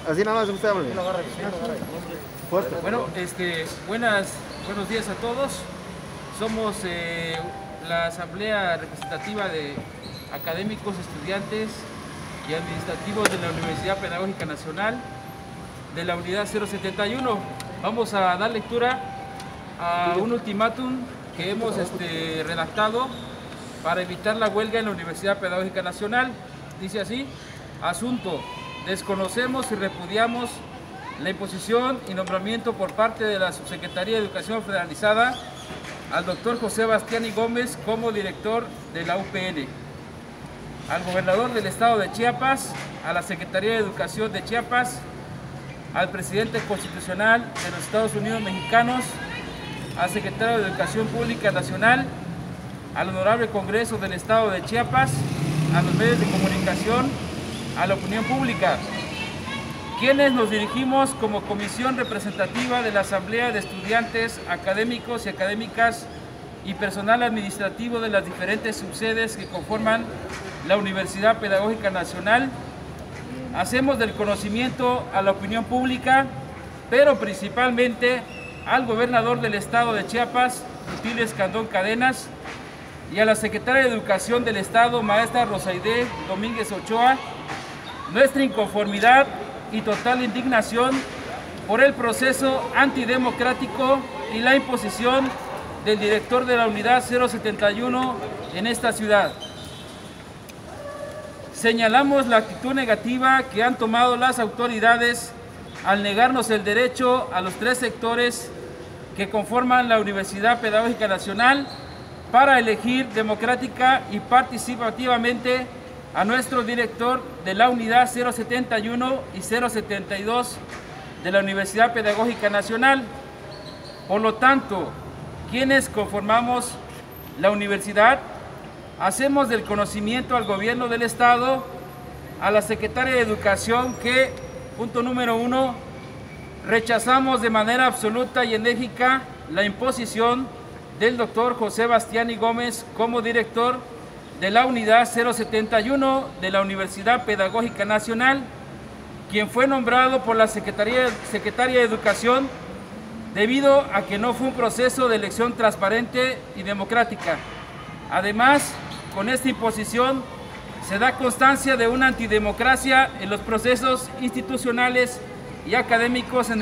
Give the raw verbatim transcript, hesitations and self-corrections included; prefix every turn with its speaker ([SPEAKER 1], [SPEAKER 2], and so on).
[SPEAKER 1] Así nada más usted hable. Fuerte.
[SPEAKER 2] Bueno, este, buenas, buenos días a todos. Somos eh, la Asamblea Representativa de Académicos, Estudiantes y Administrativos de la Universidad Pedagógica Nacional de la Unidad cero setenta y uno. Vamos a dar lectura a un ultimátum que hemos este, redactado para evitar la huelga en la Universidad Pedagógica Nacional. Dice así: asunto: desconocemos y repudiamos la imposición y nombramiento por parte de la Subsecretaría de Educación Federalizada al doctor José Bastiani Gómez como director de la U P N, al gobernador del estado de Chiapas, a la Secretaría de Educación de Chiapas, al presidente constitucional de los Estados Unidos mexicanos, al secretario de Educación Pública Nacional, al honorable Congreso del estado de Chiapas, a los medios de comunicación, a la opinión pública, quienes nos dirigimos como comisión representativa de la Asamblea de Estudiantes, Académicos y Académicas y personal administrativo de las diferentes subsedes que conforman la Universidad Pedagógica Nacional. Hacemos del conocimiento a la opinión pública, pero principalmente al gobernador del estado de Chiapas, Rutilio Escandón Cadenas, y a la secretaria de Educación del estado, maestra Rosaide Domínguez Ochoa, nuestra inconformidad y total indignación por el proceso antidemocrático y la imposición del director de la Unidad cero setenta y uno en esta ciudad. Señalamos la actitud negativa que han tomado las autoridades al negarnos el derecho a los tres sectores que conforman la Universidad Pedagógica Nacional para elegir democrática y participativamente a nuestro director de la Unidad cero setenta y uno y cero setenta y dos de la Universidad Pedagógica Nacional. Por lo tanto, quienes conformamos la universidad, hacemos del conocimiento al gobierno del estado, a la secretaria de Educación que, punto número uno, rechazamos de manera absoluta y enérgica la imposición del doctor José Bastiani Gómez como director de la Unidad cero setenta y uno de la Universidad Pedagógica Nacional, quien fue nombrado por la Secretaría, Secretaria de Educación debido a que no fue un proceso de elección transparente y democrática. Además, con esta imposición se da constancia de una antidemocracia en los procesos institucionales y académicos en